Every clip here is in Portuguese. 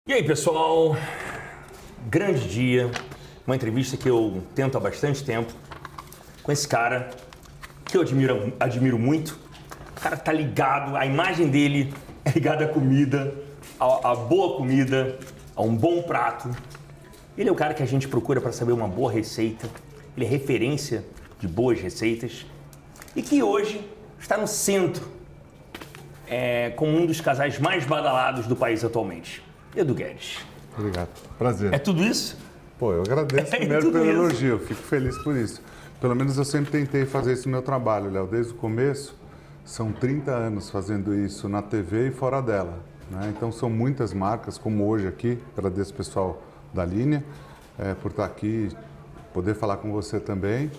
E aí, pessoal? Grande dia. Uma entrevista que eu tento há bastante tempo com esse cara que eu admiro muito. O cara tá ligado, a imagem dele é ligada à comida, a boa comida, a um bom prato. Ele é o cara que a gente procura para saber uma boa receita. Ele é referência de boas receitas e que hoje está no centro como um dos casais mais badalados do país atualmente. Edu Guedes. Obrigado. Prazer. É tudo isso? Pô, eu agradeço primeiro pelo elogio, eu fico feliz por isso. Pelo menos eu sempre tentei fazer isso no meu trabalho, Léo, desde o começo. São 30 anos fazendo isso na TV e fora dela, né? Então são muitas marcas, como hoje aqui. Agradeço o pessoal da linha por estar aqui, poder falar com você também.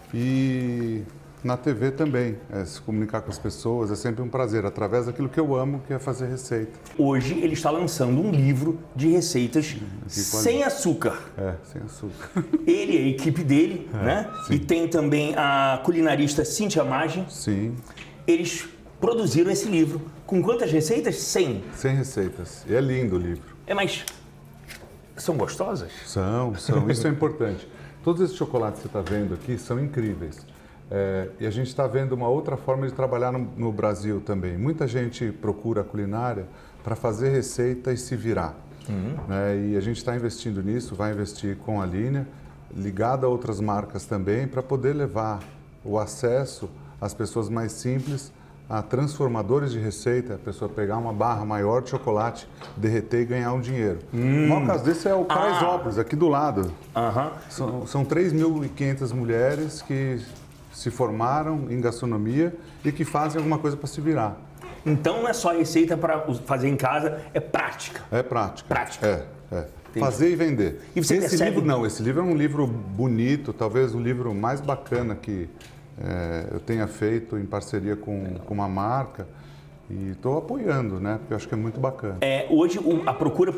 E na TV também, se comunicar com as pessoas é sempre um prazer, através daquilo que eu amo, que é fazer receita. Hoje ele está lançando um livro de receitas sem açúcar. Sem açúcar. Ele e a equipe dele, né? Sim. E tem também a culinarista Cíntia Maggi. Sim. Eles produziram esse livro. Com quantas receitas? 100. 100 receitas. E é lindo o livro. Mas são gostosas? São. Isso é importante. Todos esses chocolates que você está vendo aqui são incríveis. E a gente está vendo uma outra forma de trabalhar no Brasil também. Muita gente procura a culinária para fazer receita e se virar. E a gente está investindo nisso, vai investir com a linha, ligada a outras marcas também, para poder levar o acesso às pessoas mais simples a transformadores de receita, a pessoa pegar uma barra maior de chocolate, derreter e ganhar um dinheiro. O maior caso desse é o Paraisópolis, aqui do lado. São 3.500 mulheres que se formaram em gastronomia e que fazem alguma coisa para se virar. Então não é só receita para fazer em casa, é prática. É prática. Prática. Fazer e vender. E você esse livro não, esse livro é um livro bonito, talvez o livro mais bacana que eu tenha feito em parceria com uma marca e estou apoiando, né? Porque eu acho que é muito bacana. Hoje a procura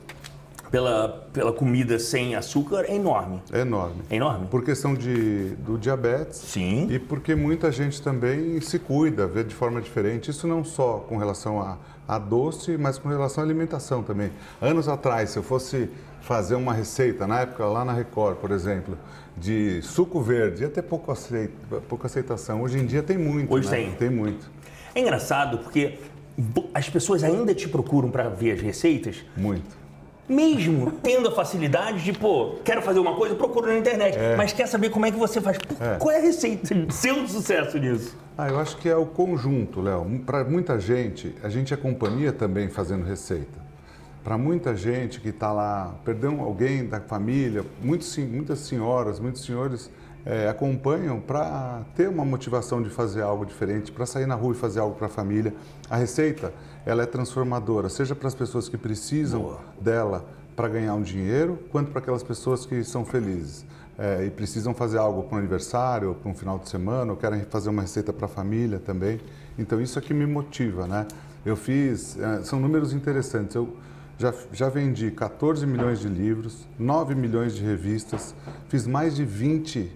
pela comida sem açúcar é enorme. É enorme. É enorme? Por questão do diabetes. Sim. E porque muita gente também se cuida, vê de forma diferente. Isso não só com relação a doce, mas com relação à alimentação também. Anos atrás, se eu fosse fazer uma receita, na época lá na Record, por exemplo, de suco verde, ia ter pouca aceitação. Hoje em dia tem muito. Hoje né? Tem muito. É engraçado porque as pessoas ainda te procuram para ver as receitas. Muito. Mesmo tendo a facilidade de, quero fazer uma coisa, procuro na internet, mas quer saber como é que você faz. Qual é a receita de seu sucesso nisso? Eu acho que é o conjunto, Léo. Para muita gente, a gente é companhia também fazendo receita. Para muita gente que está lá, perdeu alguém da família, muitas senhoras, muitos senhores acompanham para ter uma motivação de fazer algo diferente, para sair na rua e fazer algo para a família. A receita, ela é transformadora, seja para as pessoas que precisam dela para ganhar um dinheiro, quanto para aquelas pessoas que são felizes e precisam fazer algo para um aniversário, para um final de semana, ou querem fazer uma receita para a família também. Então isso é que me motiva, né? Eu fiz, são números interessantes, eu já vendi 14 milhões de livros, 9 milhões de revistas, fiz mais de 20,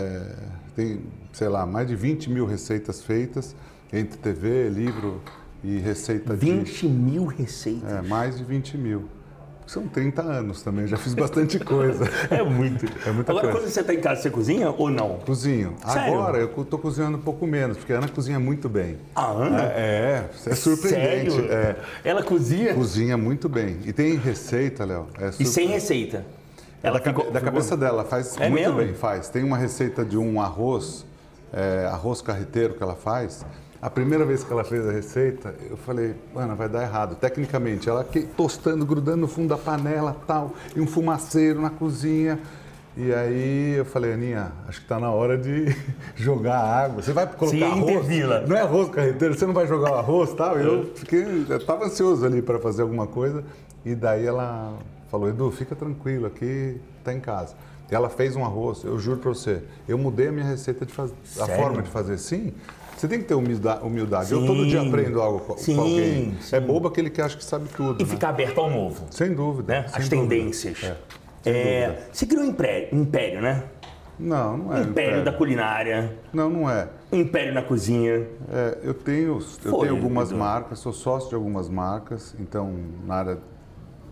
mais de 20 mil receitas feitas, entre TV, livro e receita 20 mil receitas? Mais de 20 mil. São 30 anos também, já fiz bastante coisa. É muito. É muita Agora, coisa. quando você está em casa, você cozinha ou não? Cozinho. Sério? Agora eu estou cozinhando um pouco menos, porque a Ana cozinha muito bem. A Ana? É surpreendente. Sério? Ela cozinha? Cozinha muito bem. E tem receita, Léo. E sem receita? Da cabeça dela, faz muito mesmo? bem, faz. Tem uma receita de um arroz carreteiro que ela faz. A primeira vez que ela fez a receita, eu falei, Ana, vai dar errado. Tecnicamente, ela tostando, grudando no fundo da panela, tal, e um fumaceiro na cozinha. E aí eu falei, Aninha, acho que está na hora de jogar água. Você vai colocar arroz? Não é arroz carreteiro, você não vai jogar o arroz, tal? Eu estava ansioso ali para fazer alguma coisa. E daí ela falou, Edu, fica tranquilo, aqui está em casa. E ela fez um arroz, eu juro para você, eu mudei a minha receita de fazer, a forma de fazer. Sim. Você tem que ter humildade. Sim. Eu todo dia aprendo algo com alguém. Sim. É bobo aquele que acha que sabe tudo. E ficar aberto ao novo. Sem dúvida. Né? As tendências. Sem dúvida. Você criou um império, né? Não é. Império da culinária. Não é. Império na cozinha. Eu tenho algumas marcas, sou sócio de algumas marcas, então na área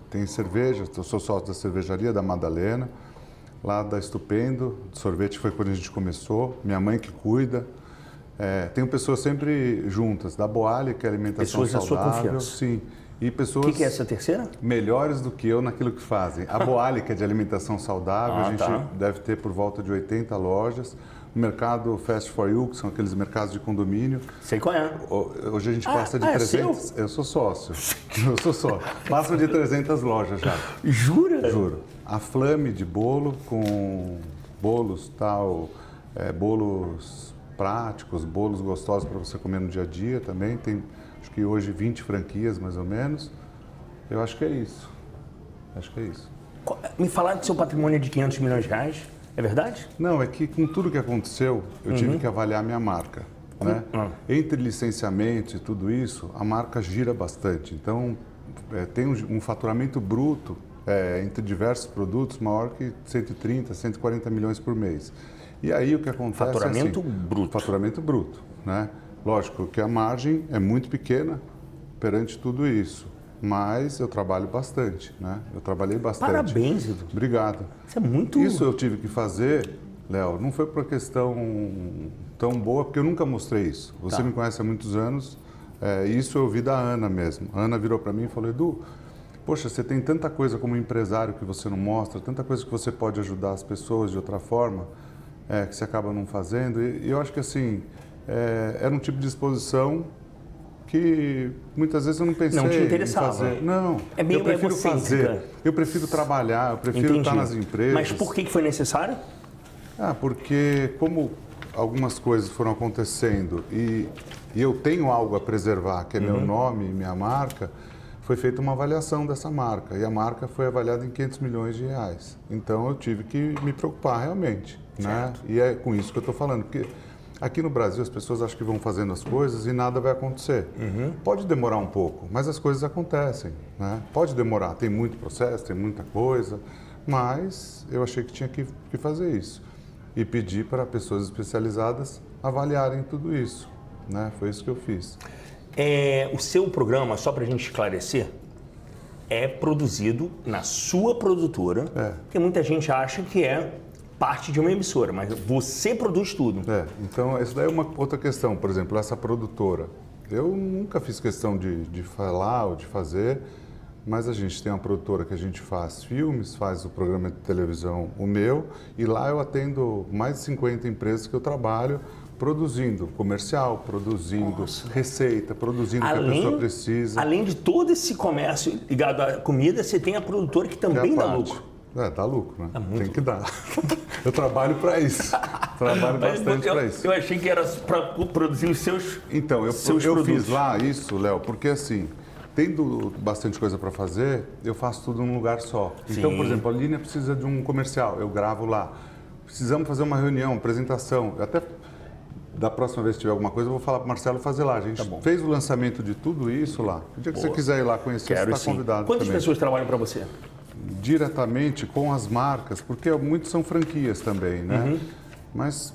tem cerveja, eu sou sócio da cervejaria da Madalena, lá da Estupendo, de sorvete foi quando a gente começou, minha mãe que cuida. Tenho pessoas sempre juntas, da Boali, que é alimentação pessoas saudável. Da sua confiança. Sim. E pessoas... O que é essa terceira? Melhores do que eu naquilo que fazem. A Boali, que é de alimentação saudável, a gente deve ter por volta de 80 lojas. O mercado Fast for You, que são aqueles mercados de condomínio. Sei qual é. Hoje a gente passa de 300... Eu sou sócio. Eu sou sócio. Passa de 300 lojas já. Jura? Juro. A Flame de bolo, com bolos tal, bolos práticos, bolos gostosos para você comer no dia a dia também. Tem, acho que hoje 20 franquias mais ou menos. Eu acho que é isso. Acho que é isso. Me falaram que seu patrimônio é de 500 milhões de reais. É verdade? Não, é que com tudo que aconteceu, eu tive que avaliar a minha marca. Né? Entre licenciamentos e tudo isso, a marca gira bastante. Então, tem um faturamento bruto entre diversos produtos maior que 130, 140 milhões por mês. E aí o que acontece faturamento é assim, bruto. Faturamento bruto, né? Lógico que a margem é muito pequena perante tudo isso, mas eu trabalho bastante, né? Eu trabalhei bastante. Parabéns, Edu. Obrigado. Isso é muito... Isso eu tive que fazer, Léo, não foi por questão tão boa, porque eu nunca mostrei isso. Você me conhece há muitos anos, isso eu ouvi da Ana mesmo. A Ana virou para mim e falou, Edu, poxa, você tem tanta coisa como empresário que você não mostra, tanta coisa que você pode ajudar as pessoas de outra forma, que você acaba não fazendo. E eu acho que assim, era um tipo de exposição que muitas vezes eu não pensei não te interessava. em fazer. Não, é meio eu prefiro fazer, eu prefiro trabalhar, eu prefiro estar nas empresas. Mas por que foi necessário? Porque como algumas coisas foram acontecendo e eu tenho algo a preservar, que é meu nome e minha marca, foi feita uma avaliação dessa marca e a marca foi avaliada em 500 milhões de reais. Então eu tive que me preocupar realmente, né? E é com isso que eu estou falando, porque aqui no Brasil as pessoas acham que vão fazendo as coisas e nada vai acontecer. Pode demorar um pouco, mas as coisas acontecem, né? Pode demorar, tem muito processo, tem muita coisa, mas eu achei que tinha que fazer isso e pedir para pessoas especializadas avaliarem tudo isso, né? Foi isso que eu fiz. O seu programa, só para a gente esclarecer, é produzido na sua produtora, porque muita gente acha que é parte de uma emissora, mas você produz tudo. Então essa daí é uma outra questão, por exemplo, essa produtora. Eu nunca fiz questão de falar ou de fazer, mas a gente tem uma produtora que a gente faz filmes, faz o programa de televisão, o meu, e lá eu atendo mais de 50 empresas que eu trabalho, produzindo comercial, produzindo receita, produzindo o que a pessoa precisa. Além de todo esse comércio ligado à comida, você tem a produtora que também dá lucro. Dá lucro, né? Tem que dar. Eu trabalho para isso. Trabalho bastante para isso. Eu achei que era para produzir os seus Então, eu fiz lá isso, Léo, porque assim, tendo bastante coisa para fazer, eu faço tudo num lugar só. Então, por exemplo, a Línia precisa de um comercial, eu gravo lá. Precisamos fazer uma reunião, apresentação. Até da próxima vez que tiver alguma coisa, eu vou falar para o Marcelo fazer lá. A gente fez o lançamento de tudo isso lá. O dia que você quiser ir lá conhecer, você está convidado. Quantas também. pessoas trabalham para você? Diretamente com as marcas, porque muitos são franquias também, né? Mas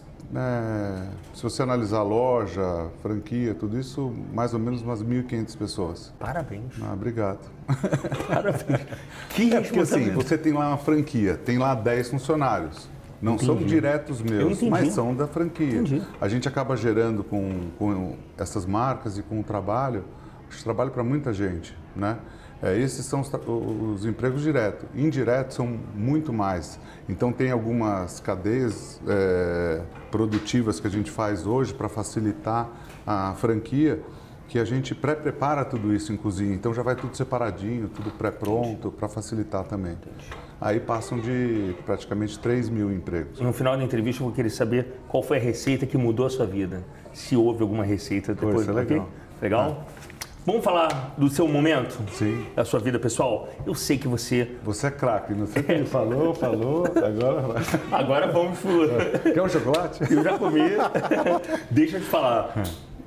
se você analisar loja, franquia, tudo isso, mais ou menos umas 1.500 pessoas. Parabéns. Obrigado. Parabéns. Que porque assim, você tem lá uma franquia, tem lá 10 funcionários. Não são diretos meus, mas são da franquia. A gente acaba gerando com essas marcas e com o trabalho, a gente trabalha para muita gente, né? Esses são os empregos diretos. Indiretos são muito mais. Então, tem algumas cadeias produtivas que a gente faz hoje para facilitar a franquia, que a gente pré-prepara tudo isso em cozinha. Então, já vai tudo separadinho, tudo pré-pronto, para facilitar também. Aí passam de praticamente 3 mil empregos. No final da entrevista, eu vou querer saber qual foi a receita que mudou a sua vida. Se houve alguma receita depois. Isso é legal. Legal? Vamos falar do seu momento? Sim. Da sua vida pessoal? Eu sei que você... Você é craque, não sei o que ele falou, agora... Agora vamos pro... Quer um chocolate? Eu já comi. Deixa eu te falar.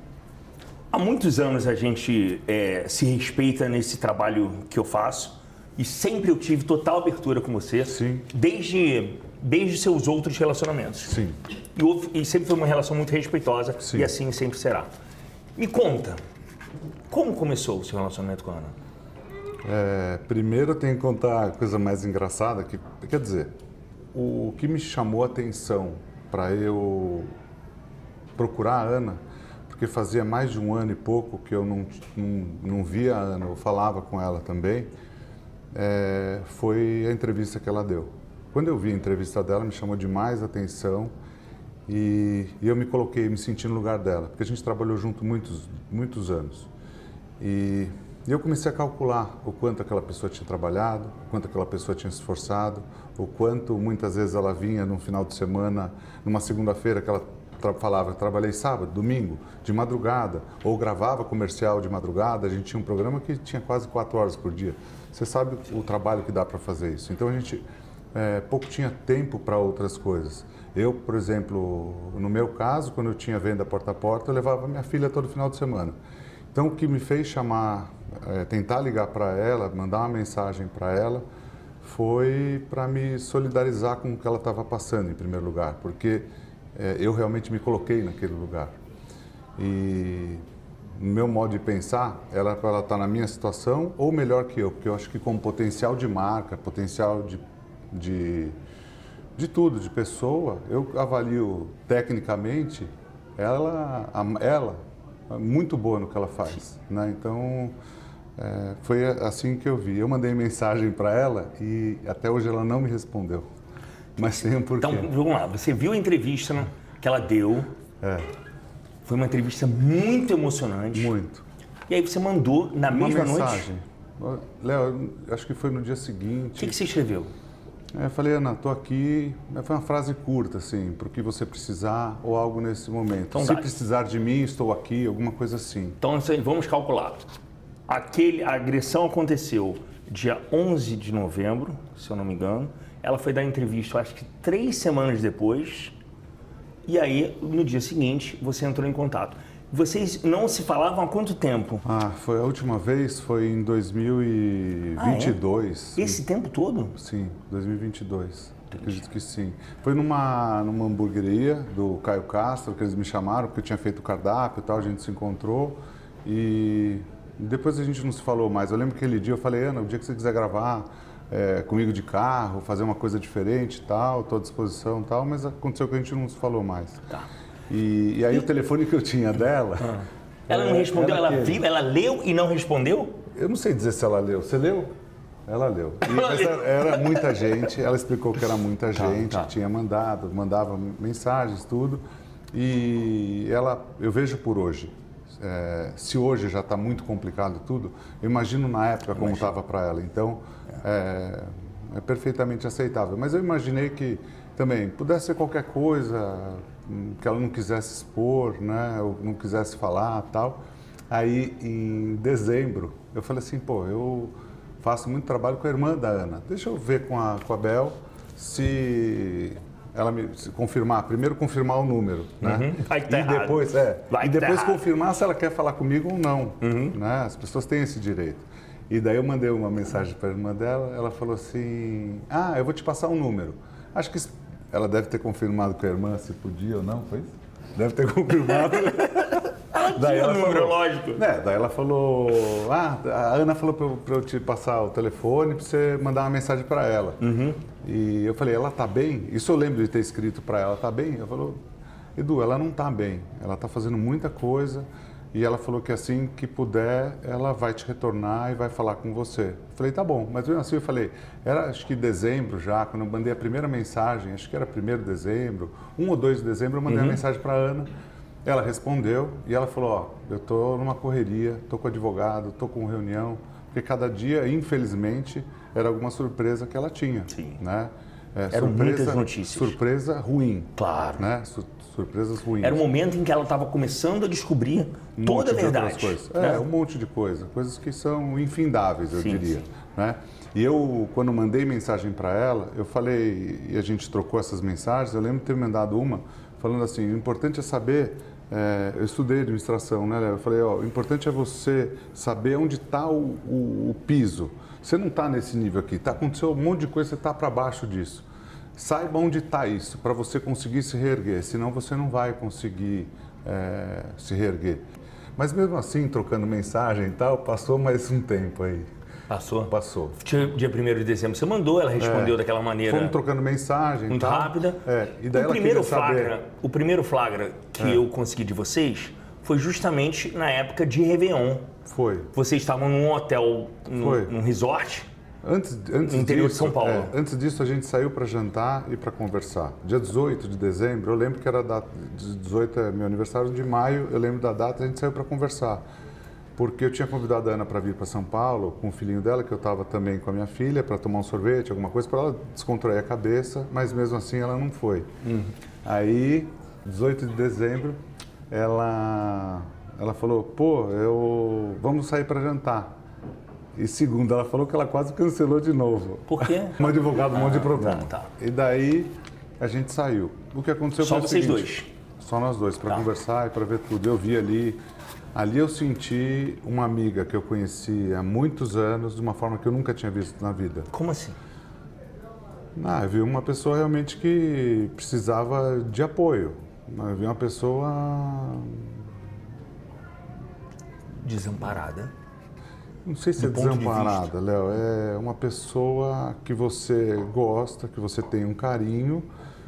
Há muitos anos a gente se respeita nesse trabalho que eu faço e sempre eu tive total abertura com você. Sim. Desde seus outros relacionamentos. Sim. E sempre foi uma relação muito respeitosa. Sim. E assim sempre será. Me conta. Como começou o seu relacionamento com a Ana? Primeiro eu tenho que contar a coisa mais engraçada, que, quer dizer, o que me chamou a atenção para eu procurar a Ana, porque fazia mais de um ano e pouco que eu não via a Ana, eu falava com ela também, foi a entrevista que ela deu. Quando eu vi a entrevista dela, me chamou demais a atenção e eu me coloquei, me senti no lugar dela, porque a gente trabalhou junto muitos anos. E eu comecei a calcular o quanto aquela pessoa tinha trabalhado, o quanto aquela pessoa tinha se esforçado, o quanto muitas vezes ela vinha num final de semana, numa segunda-feira que ela falava, trabalhei sábado, domingo, de madrugada, ou gravava comercial de madrugada. A gente tinha um programa que tinha quase 4 horas por dia. Você sabe o trabalho que dá para fazer isso. Então a gente pouco tinha tempo para outras coisas. Eu, por exemplo, no meu caso, quando eu tinha venda porta a porta, eu levava minha filha todo final de semana. Então o que me fez tentar ligar para ela, mandar uma mensagem para ela, foi para me solidarizar com o que ela estava passando em primeiro lugar, porque eu realmente me coloquei naquele lugar. E no meu modo de pensar, ela está na minha situação ou melhor que eu, porque eu acho que com potencial de marca, potencial de tudo, de pessoa, eu avalio tecnicamente ela é muito boa no que ela faz, né? Então foi assim que eu vi. Eu mandei mensagem para ela e até hoje ela não me respondeu. Mas tem um porquê. Então, vamos lá. Você viu a entrevista, né, que ela deu. Foi uma entrevista muito emocionante. Muito. E aí você mandou na mesma noite? Uma mensagem. Léo, acho que foi no dia seguinte. O que você escreveu? Eu falei, Ana, estou aqui. Foi uma frase curta, assim, para o que você precisar ou algo nesse momento. Então, se precisar de mim, estou aqui, alguma coisa assim. Então, vamos calcular. A agressão aconteceu dia 11 de novembro, se eu não me engano. Ela foi dar entrevista, acho que 3 semanas depois. E aí, no dia seguinte, você entrou em contato. Vocês não se falavam há quanto tempo? Foi a última vez, foi em 2022. Esse tempo todo? Sim, 2022. Acredito que sim. Foi numa hamburgueria do Caio Castro, que eles me chamaram, porque eu tinha feito o cardápio e tal, a gente se encontrou. E depois a gente não se falou mais. Eu lembro que aquele dia eu falei, Ana, o dia que você quiser gravar comigo de carro, fazer uma coisa diferente e tal, estou à disposição e tal, mas aconteceu que a gente não se falou mais. Tá. E aí o telefone que eu tinha dela... Ela não respondeu? Ela leu e não respondeu? Eu não sei dizer se ela leu. Você leu? Ela leu. Era muita gente, ela explicou que era muita gente que tinha mandava mensagens, tudo. E eu vejo por hoje. Se hoje já está muito complicado tudo, eu imagino na época como estava para ela. Então, é perfeitamente aceitável. Mas eu imaginei que também pudesse ser qualquer coisa que ela não quisesse expor, né, ou não quisesse falar, tal. Aí, em dezembro, eu falei assim, pô, eu faço muito trabalho com a irmã da Ana. Deixa eu ver com a Bel se ela se confirmar. Primeiro confirmar o número, né? Vai tá e depois, errado. Confirmar se ela quer falar comigo ou não, né? As pessoas têm esse direito. E daí eu mandei uma mensagem para a irmã dela, ela falou assim, eu vou te passar um número. Acho que ela deve ter confirmado com a irmã se podia ou não, foi isso? Deve ter confirmado. Daí ela falou, lógico. Daí ela falou, a Ana falou para eu te passar o telefone para você mandar uma mensagem para ela. E eu falei, ela tá bem? Isso eu lembro de ter escrito para ela, tá bem? Ela falou, Edu, ela não tá bem, ela tá fazendo muita coisa e ela falou que assim que puder, ela vai te retornar e vai falar com você. Eu falei, tá bom, mas mesmo assim eu falei, era acho que dezembro já, quando eu mandei a primeira mensagem, acho que era 1º de dezembro, 1 ou 2 de dezembro, eu mandei uma mensagem para a Ana. Ela respondeu e ela falou, eu tô numa correria, tô com advogado, tô com reunião, porque cada dia, infelizmente, era alguma surpresa que ela tinha. Sim. Né? Eram muitas notícias. Surpresa ruim. Claro. Né? Surpresas ruins. Era o momento em que ela estava começando a descobrir toda a verdade. Coisas. Né? Um monte de coisa. Coisas que são infindáveis, eu diria. Né? E eu, quando mandei mensagem para ela, eu falei, e a gente trocou essas mensagens, eu lembro de ter mandado uma falando assim, o importante é saber, eu estudei administração, né, Léo? Eu falei, o importante é você saber onde está o piso. Você não está nesse nível aqui, aconteceu um monte de coisa, você está para baixo disso. Saiba onde está isso, para você conseguir se reerguer, senão você não vai conseguir se reerguer. Mas mesmo assim, trocando mensagem e tal, passou mais um tempo aí. Passou? Passou. Dia 1º de dezembro você mandou, ela respondeu daquela maneira... Fomos trocando mensagem. Muito rápida. E daí o primeiro flagra que eu consegui de vocês foi justamente na época de Réveillon. Foi. Vocês estavam num hotel, num resort... Antes no interior de São Paulo. Antes disso, a gente saiu para jantar e para conversar. Dia 18 de dezembro, eu lembro que era a data, 18 é meu aniversário, de maio, eu lembro da data, a gente saiu para conversar. Porque eu tinha convidado a Ana para vir para São Paulo com o filhinho dela, que eu estava também com a minha filha, para tomar um sorvete, alguma coisa, para ela descontrair a cabeça, mas mesmo assim ela não foi. Aí, 18 de dezembro, ela falou, pô, vamos sair para jantar. E segundo, ela falou que ela quase cancelou de novo. Por quê? Um advogado, um monte de problema. Tá. E daí a gente saiu. O que aconteceu foi o seguinte. Só vocês dois? Só nós dois, para conversar e para ver tudo. Eu vi ali eu senti uma amiga que eu conheci há muitos anos de uma forma que eu nunca tinha visto na vida. Como assim? Eu vi uma pessoa realmente que precisava de apoio. Eu vi uma pessoa... Desamparada. Não sei se é desamparada, Léo. É uma pessoa que você gosta, que você tem um carinho,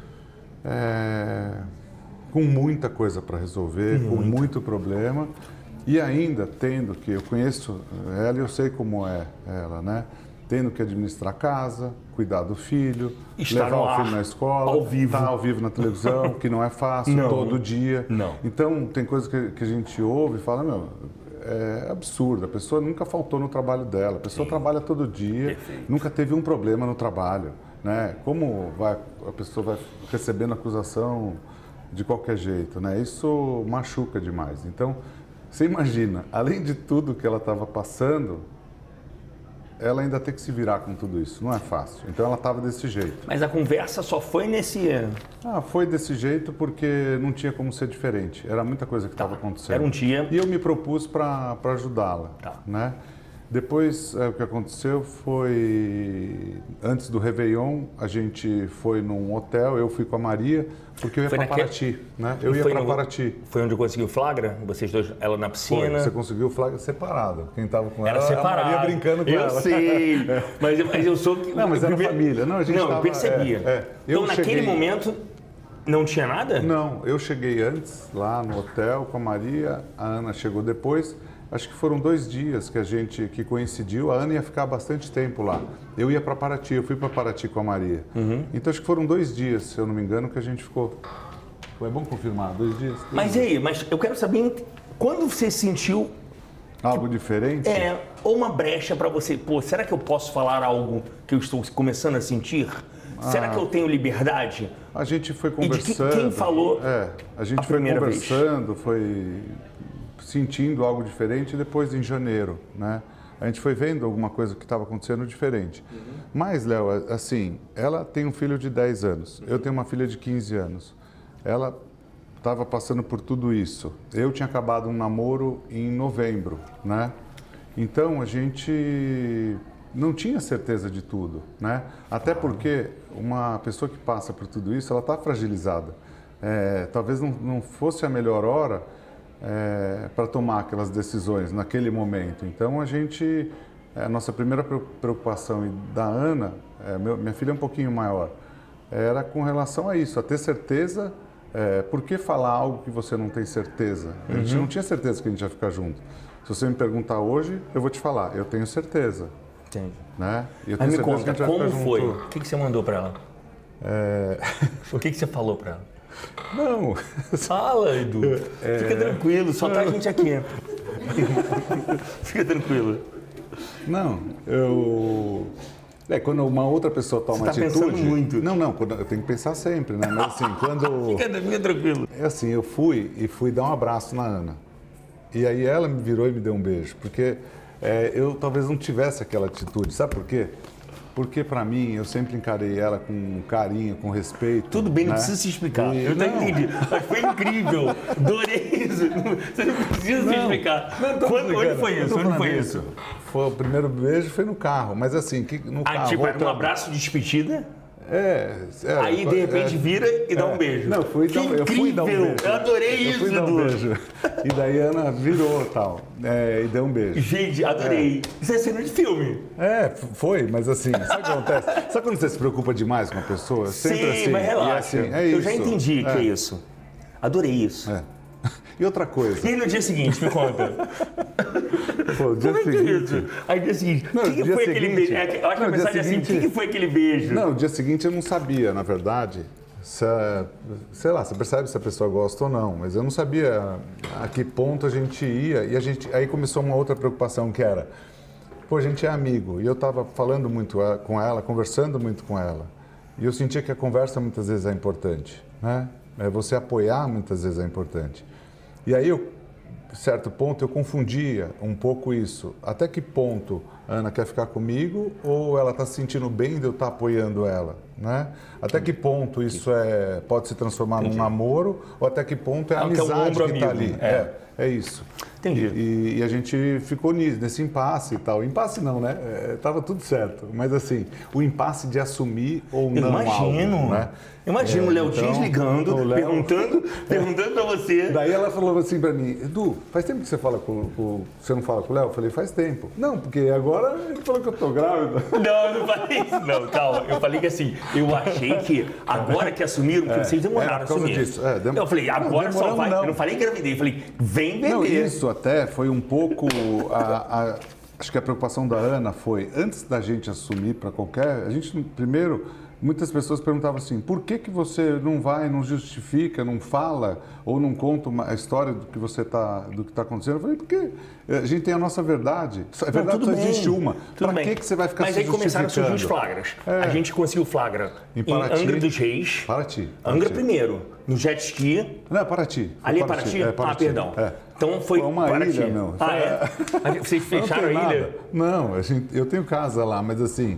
com muita coisa para resolver, com muito problema. E ainda tendo que, eu conheço ela e eu sei como é ela, né? Tendo que administrar a casa, cuidar do filho, levar o filho na escola, ao vivo. Estar ao vivo na televisão, que não é fácil, todo dia. Não. Então, tem coisas que a gente ouve e fala, meu... É absurdo, a pessoa nunca faltou no trabalho dela, a pessoa trabalha todo dia, nunca teve um problema no trabalho, né? Como a pessoa vai recebendo acusação de qualquer jeito, né? Isso machuca demais. Então, você imagina, além de tudo que ela estava passando, ela ainda tem que se virar com tudo isso, não é fácil. Então ela estava desse jeito. Mas a conversa só foi nesse... Foi desse jeito porque não tinha como ser diferente. Era muita coisa que estava acontecendo. Era um dia... E eu me propus para ajudá-la, né? Depois, o que aconteceu foi... Antes do Réveillon, a gente foi num hotel, eu fui com a Maria, porque eu ia para Paraty, né? Eu ia para Paraty. Foi onde eu consegui o flagra? Vocês dois, ela na piscina? Você conseguiu o flagra separado. Quem estava com ela era separado. A Maria brincando com ela. Eu sei, mas eu sou... Não, mas era família. Não, eu percebia. Então, naquele momento, não tinha nada? Não, eu cheguei antes, lá no hotel com a Maria, a Ana chegou depois. Acho que foram 2 dias que coincidiu. A Ana ia ficar bastante tempo lá. Eu ia para Paraty, eu fui para Paraty com a Maria. Então acho que foram 2 dias, se eu não me engano, que a gente ficou. Foi bom confirmar, 2 dias. Mas aí, eu quero saber quando você sentiu algo diferente? Ou uma brecha para você. Pô, será que eu posso falar algo que eu estou começando a sentir? Será que eu tenho liberdade? A gente foi conversando. E quem falou? A gente foi conversando, foi sentindo algo diferente depois em janeiro, né? A gente foi vendo alguma coisa que estava acontecendo diferente. Mas, Léo, assim, ela tem um filho de 10 anos, eu tenho uma filha de 15 anos. Ela estava passando por tudo isso. Eu tinha acabado um namoro em novembro, né? Então, a gente não tinha certeza de tudo, né? Até porque uma pessoa que passa por tudo isso, ela está fragilizada. Talvez não fosse a melhor hora para tomar aquelas decisões naquele momento. Então a nossa primeira preocupação e da Ana, minha filha é um pouquinho maior, era com relação a isso, a ter certeza. Por que falar algo que você não tem certeza? A gente não tinha certeza que a gente ia ficar junto. Se você me perguntar hoje, eu vou te falar, eu tenho certeza. Entendi. Né? E eu Mas tenho me certeza conta, que a gente vai como ficar foi? junto. O que você mandou para ela? O que você falou para ela? Não. Fala, Edu. Fica tranquilo, só tá a gente aqui. Fica tranquilo. Não, quando uma outra pessoa toma atitude... Você tá pensando muito. Não, eu tenho que pensar sempre, né? Mas assim, quando... Fica tranquilo. Assim, eu fui dar um abraço na Ana. E aí ela me virou e me deu um beijo. Porque eu talvez não tivesse aquela atitude. Sabe por quê? Porque, para mim, eu sempre encarei ela com carinho, com respeito. Tudo bem, não precisa se explicar. Eu não entendi. Mas foi incrível. Adorei isso. Você não precisa se explicar. Onde foi isso? Onde foi isso? O primeiro beijo foi no carro. Mas assim, no carro... Tipo, um abraço de despedida? Aí, de repente, vira e dá um beijo. Não, eu fui dar um beijo. Eu adorei isso, fui dar um beijo. E daí a Ana virou e tal, e deu um beijo. Gente, adorei. Isso é cena de filme. Foi, mas assim, sabe o que acontece? Sabe quando você se preocupa demais com uma pessoa? Sempre Sim, assim, mas relaxa. Eu já entendi que é isso. Adorei isso. E outra coisa. E no dia seguinte, me conta. Pô, dia seguinte. Aí no dia seguinte, o que foi aquele beijo? Eu acho que a mensagem é assim, o que foi aquele beijo? Não, no dia seguinte eu não sabia, na verdade, sei lá, você percebe se a pessoa gosta ou não, mas eu não sabia a que ponto a gente ia, e aí começou uma outra preocupação que era, pô, a gente é amigo, e eu estava falando muito com ela, conversando muito com ela, e eu sentia que a conversa muitas vezes é importante, né? Você apoiar muitas vezes é importante. E aí, certo ponto, eu confundia um pouco isso. Até que ponto a Ana quer ficar comigo ou ela está se sentindo bem de eu estar apoiando ela, né? Até que ponto isso pode se transformar num namoro ou até que ponto é a amizade que está ali. É isso. Entendi. E a gente ficou nesse impasse e tal. Impasse não, né? Tava tudo certo. Mas assim, o impasse de assumir ou não algo, né? Imagino o Léo Dias ligando, perguntando pra você. Daí ela falou assim pra mim, Edu, faz tempo que você não fala com o Léo? Eu falei, faz tempo. Não, porque agora ele falou que eu tô grávida. Não, eu não falei isso. Não, calma. Eu falei que assim, eu achei que agora que assumiram, que vocês demoraram a assumir. Disso. Eu falei, agora só vai. Eu não falei gravidez, eu falei, vem beber. Não, isso até foi um pouco acho que a preocupação da Ana foi, antes da gente assumir para qualquer... A gente, primeiro, muitas pessoas perguntavam assim, por que você não vai, não justifica, não fala ou não conta a história do que está acontecendo? Eu falei, porque a gente tem a nossa verdade. A verdade só existe uma. Para que você vai ficar se justificando? Mas aí começaram a surgir os flagras. A gente conseguiu flagra em Angra dos Reis. Paraty. Angra primeiro, no jet ski. Não, Paraty. Ali é Paraty? Ah, perdão. Então foi uma Paraty. Ilha, meu. Vocês fecharam a ilha? Não, eu tenho casa lá, mas assim...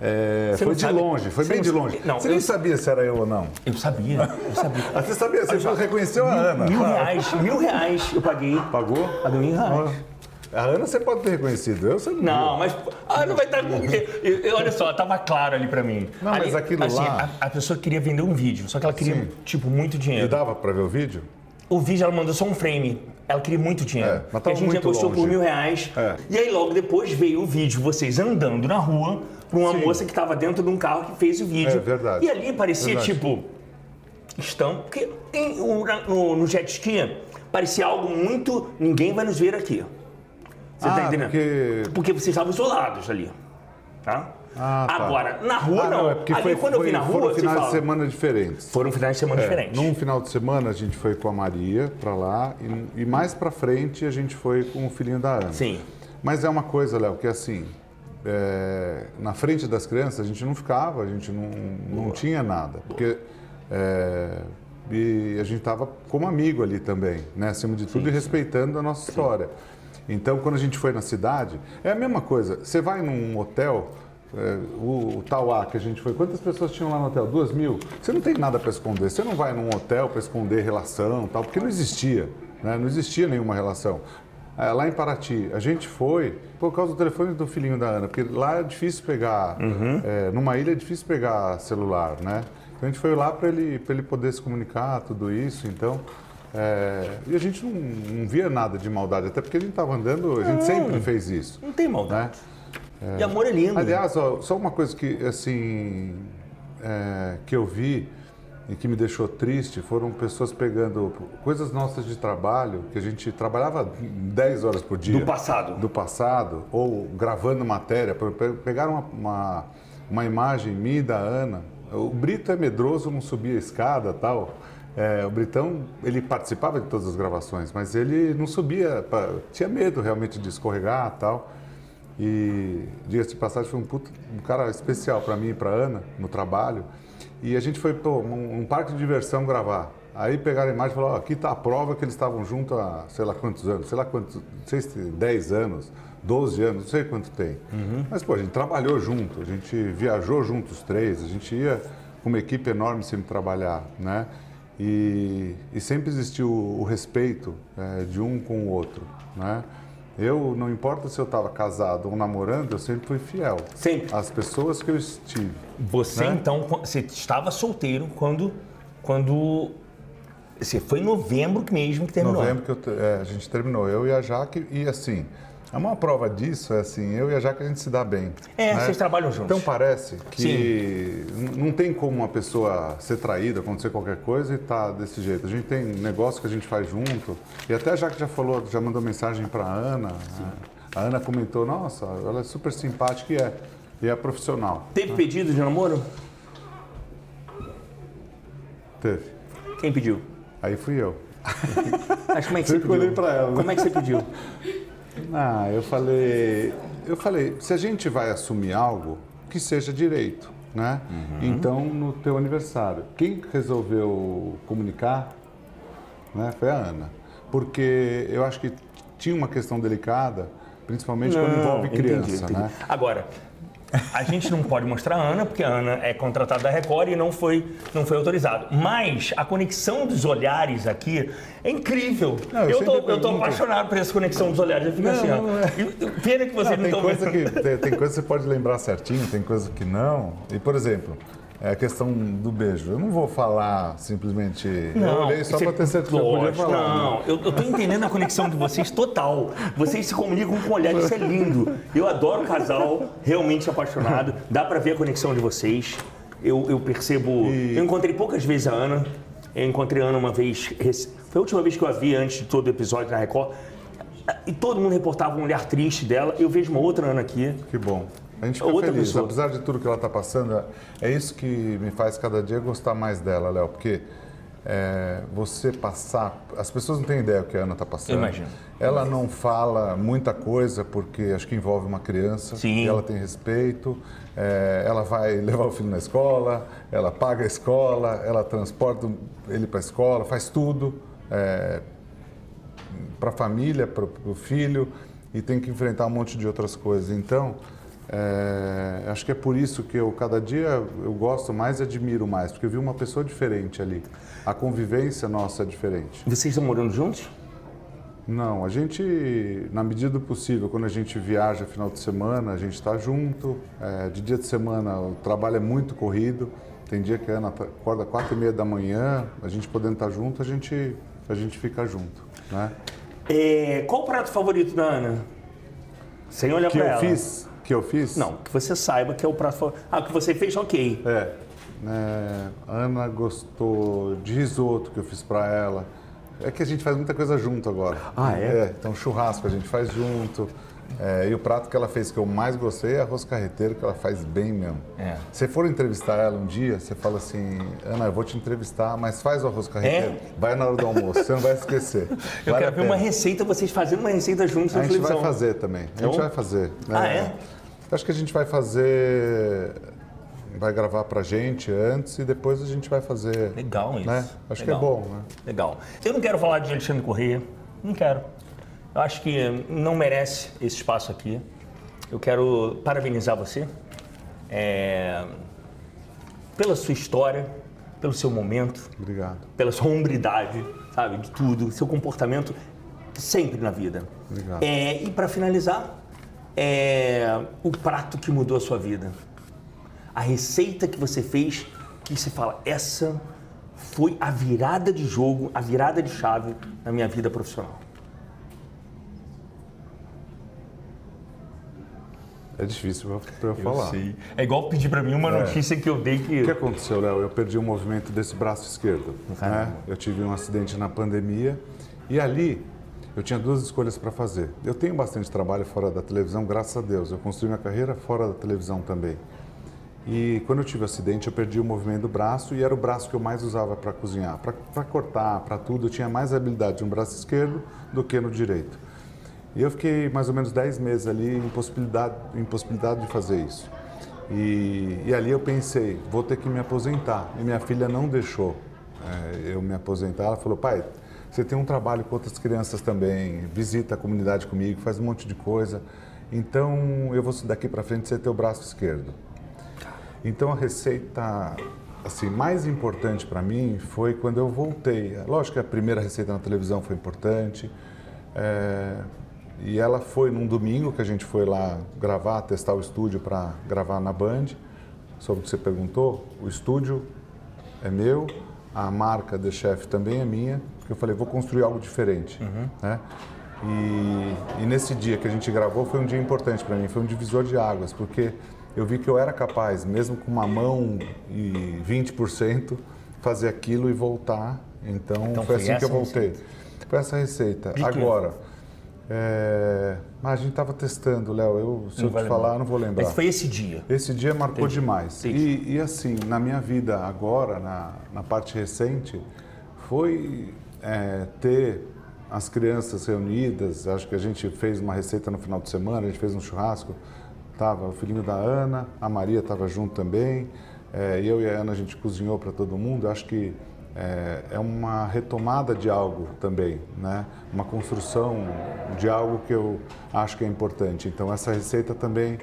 foi de longe, foi bem de longe. Não, você nem sabia se era eu ou não. Eu sabia. Você sabia, você reconheceu a Ana. R$1.000 eu paguei. Pagou? Paguei R$1.000. A Ana você pode ter reconhecido, eu sei não. Mas a Ana vai estar com... Olha só, estava claro ali pra mim. Não, ali, mas aquilo assim, lá... A pessoa queria vender um vídeo, só que ela queria, tipo, muito dinheiro. E dava pra ver o vídeo? O vídeo ela mandou só um frame. Ela queria muito dinheiro. Mas tava a gente apostou por R$1.000. E aí logo depois veio o vídeo, vocês andando na rua, para uma moça que estava dentro de um carro que fez o vídeo. É verdade. E ali parecia tipo... Porque no jet ski parecia algo muito... Ninguém vai nos ver aqui. Você tá entendendo? Porque vocês estavam isolados ali. Tá? Agora, na rua não. Ali, quando eu vi na rua, foram finais de semana diferentes. Foram finais de semana diferentes. Num final de semana a gente foi com a Maria pra lá e mais pra frente a gente foi com o filhinho da Ana. Sim. Mas é uma coisa, Léo, que assim, na frente das crianças a gente não ficava, a gente não tinha nada. Porque e a gente estava como amigo ali também, né? Acima de tudo, e respeitando a nossa história. Então, quando a gente foi na cidade, é a mesma coisa. Você vai num hotel... o Tauá que a gente foi, quantas pessoas tinham lá no hotel? 2.000? Você não tem nada para esconder, você não vai num hotel para esconder relação, tal, porque não existia, né? Não existia nenhuma relação. Lá em Paraty, a gente foi por causa do telefone do filhinho da Ana, porque lá é difícil pegar, numa ilha é difícil pegar celular, né? Então a gente foi lá para ele poder se comunicar, tudo isso, então... e a gente não via nada de maldade, até porque a gente estava andando, a gente sempre fez isso. Não tem maldade. Né? E amor é lindo. Aliás, só uma coisa que, assim, que eu vi e que me deixou triste, foram pessoas pegando coisas nossas de trabalho, que a gente trabalhava 10 horas por dia. Do passado, ou gravando matéria. Pegaram uma imagem minha e da Ana. O Brito é medroso, não subia a escada e tal. O Britão, ele participava de todas as gravações, mas ele não subia, tinha medo realmente de escorregar e tal. E, diga-se de passagem, foi um cara especial para mim e para Ana, no trabalho. E a gente foi para um parque de diversão gravar. Aí pegaram a imagem e falaram, aqui está a prova que eles estavam juntos há sei lá quantos anos, não sei se 10 anos, 12 anos, não sei quanto tem. Mas, pô, a gente trabalhou junto, a gente viajou juntos os três, a gente ia com uma equipe enorme sempre trabalhar, né? E sempre existiu o respeito de um com o outro, né? Eu, não importa se eu estava casado ou namorando, eu sempre fui fiel. Sempre. Às pessoas que eu estive. Você, né? então, você estava solteiro quando você foi em novembro mesmo que terminou. Novembro que a gente terminou, eu e a Jaque, e assim, a maior prova disso é assim, eu e a Jaque a gente se dá bem. né? Vocês trabalham juntos. Então parece que não tem como uma pessoa ser traída, acontecer qualquer coisa e tá desse jeito. A gente tem negócio que a gente faz junto, e até a Jaque já falou, já mandou mensagem para a Ana. A Ana comentou, nossa, ela é super simpática e é profissional. Teve pedido de namoro? Teve. Quem pediu? Aí fui eu. Mas como é que você Circulei pediu? pra ela, né? Como é que você pediu? Eu falei, se a gente vai assumir algo, que seja direito, né? Então, no teu aniversário, quem resolveu comunicar, né, foi a Ana. Porque eu acho que tinha uma questão delicada, principalmente quando envolve criança, entendi. né? Agora, a gente não pode mostrar a Ana, porque a Ana é contratada da Record e não foi autorizado. Mas a conexão dos olhares aqui é incrível. Não, eu tô apaixonado por essa conexão dos olhares. Eu fico assim, ó. Pena que vocês não estão vendo. Tem coisa que você pode lembrar certinho, tem coisa que não. E, por exemplo, a questão do beijo. Eu não vou falar simplesmente... eu olhei só para ter certeza que eu podia falar. Não, eu tô entendendo a conexão de vocês total. Vocês se comunicam com olhares, isso é lindo. Eu adoro o casal, realmente apaixonado. Dá para ver a conexão de vocês. Eu percebo... Eu encontrei poucas vezes a Ana. Eu encontrei a Ana uma vez... Foi a última vez que eu a vi antes de todo o episódio na Record. E todo mundo reportava um olhar triste dela. Eu vejo uma outra Ana aqui. Que bom. A gente fica Outra feliz, pessoa. apesar de tudo que ela está passando, é isso que me faz cada dia gostar mais dela, Léo, porque você passar... As pessoas não têm ideia do que a Ana está passando. Eu imagino. Ela não fala muita coisa, porque acho que envolve uma criança, Sim. e ela tem respeito, ela vai levar o filho na escola, ela paga a escola, ela transporta ele para a escola, faz tudo para a família, para o filho, e tem que enfrentar um monte de outras coisas. Então... acho que é por isso que cada dia eu gosto mais e admiro mais, porque eu vi uma pessoa diferente ali. A convivência nossa é diferente. Vocês estão morando juntos? Não, a gente, na medida do possível, quando a gente viaja final de semana, a gente está junto. De dia de semana o trabalho é muito corrido. Tem dia que a Ana acorda 4h30 da manhã, a gente podendo estar junto, a gente fica junto, né? Qual o prato favorito da Ana? Sem olhar Que para eu ela. fiz? Que eu fiz? Não, que você saiba que é o prato favorito. Ah, o que você fez, ok. A Ana gostou de risoto que eu fiz para ela. É que a gente faz muita coisa junto agora. Ah, é? Então churrasco a gente faz junto. E o prato que ela fez que eu mais gostei é arroz carreteiro, que ela faz bem mesmo. Se for entrevistar ela um dia, você fala assim, Ana, eu vou te entrevistar, mas faz o arroz carreteiro. Vai na hora do almoço, você não vai esquecer. Eu quero ver uma receita, vocês fazendo uma receita juntos na A gente televisão. vai fazer também. A gente vai fazer. Acho que a gente vai fazer... Vai gravar pra gente antes e depois a gente vai fazer. Legal isso. Né? Acho Legal. que é bom, né? Legal. Eu não quero falar de Alexandre Corrêa. Não quero. Eu acho que não merece esse espaço aqui. Eu quero parabenizar você pela sua história, pelo seu momento. Obrigado. Pela sua hombridade, sabe? De tudo. Seu comportamento sempre na vida. Obrigado. E para finalizar, o prato que mudou a sua vida. A receita que você fez, que você fala, essa foi a virada de jogo, a virada de chave na minha vida profissional. É difícil para eu falar. Sei. É igual pedir para mim uma notícia que eu dei que... O que aconteceu, Léo? Eu perdi o movimento desse braço esquerdo. Né? Eu tive um acidente na pandemia e ali eu tinha duas escolhas para fazer. Eu tenho bastante trabalho fora da televisão, graças a Deus. Eu construí minha carreira fora da televisão também. E quando eu tive o acidente, eu perdi o movimento do braço e era o braço que eu mais usava para cozinhar. Para cortar, para tudo, eu tinha mais habilidade no braço esquerdo do que no direito. E eu fiquei mais ou menos 10 meses ali, impossibilidade de fazer isso. E ali eu pensei, vou ter que me aposentar. E minha filha não deixou eu me aposentar. Ela falou, pai, você tem um trabalho com outras crianças também, visita a comunidade comigo, faz um monte de coisa. Então, eu vou daqui para frente ser teu braço esquerdo. Então, a receita assim, mais importante para mim foi quando eu voltei. Lógico que a primeira receita na televisão foi importante. E ela foi num domingo que a gente foi lá gravar, testar o estúdio para gravar na Band. Sobre o que você perguntou, o estúdio é meu, a marca The Chef também é minha, porque eu falei, vou construir algo diferente. Né? E nesse dia que a gente gravou foi um dia importante para mim, foi um divisor de águas, porque eu vi que eu era capaz, mesmo com uma mão e 20%, fazer aquilo e voltar. Então foi assim que eu voltei. Foi essa receita. Agora, a gente estava testando, Léo, se eu te falar, eu não vou lembrar. Mas foi esse dia? Esse dia marcou demais. E assim, na minha vida agora, na parte recente, foi ter as crianças reunidas. Acho que a gente fez uma receita no final de semana, a gente fez um churrasco. Tava o filhinho da Ana, a Maria estava junto também. Eu e a Ana, a gente cozinhou para todo mundo. Acho que é uma retomada de algo também, né? Uma construção de algo que eu acho que é importante. Então, essa receita também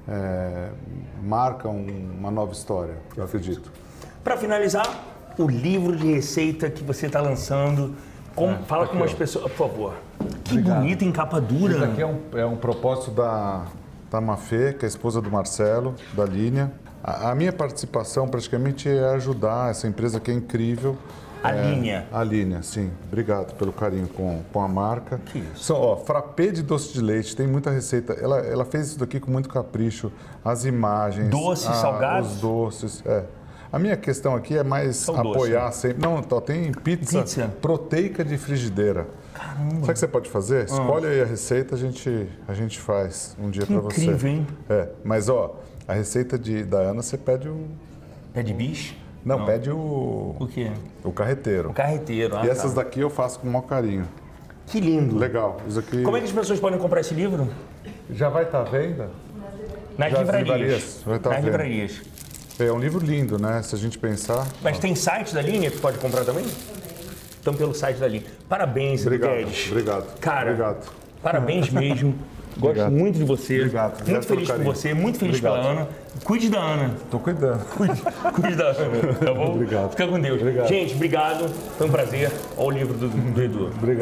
marca uma nova história, eu acredito. Para finalizar, o livro de receita que você está lançando, fala com umas pessoas, por favor. Que bonito, em capa dura. Isso aqui é um propósito da Mafê, que é a esposa do Marcelo, da Línia. A minha participação praticamente é ajudar essa empresa que é incrível. A Línia. A Línia, sim. Obrigado pelo carinho com a marca. Que isso? São, frappé de doce de leite, tem muita receita. Ela fez isso daqui com muito capricho. As imagens. Doces, salgados? Os doces, A minha questão aqui é mais apoiar sempre. Não, tem pizza proteica de frigideira. Caramba. Sabe o que você pode fazer? Escolhe aí a receita, a gente faz um dia para você. Incrível, hein? Mas a receita da Ana, você pede o... Pede bicho? Não, pede o... O quê? O carreteiro. O carreteiro. E essas daqui eu faço com o maior carinho. Que lindo. Legal. Isso aqui... Como é que as pessoas podem comprar esse livro? Já vai estar à venda? Nas livrarias. Vai estar à venda. Livrarias. É um livro lindo, né? Se a gente pensar... Mas tem site da Linha que pode comprar também? Então, pelo site da Linha. Parabéns, Guedes. Obrigado. Cara, parabéns mesmo. Gosto muito de você. Obrigado. Muito feliz por você, muito feliz pela Ana. Cuide da Ana. Tô cuidando. Cuide da Ana, tá bom? Obrigado. Fica com Deus. Obrigado. Gente, obrigado. Foi um prazer. Olha o livro do Edu. Obrigado.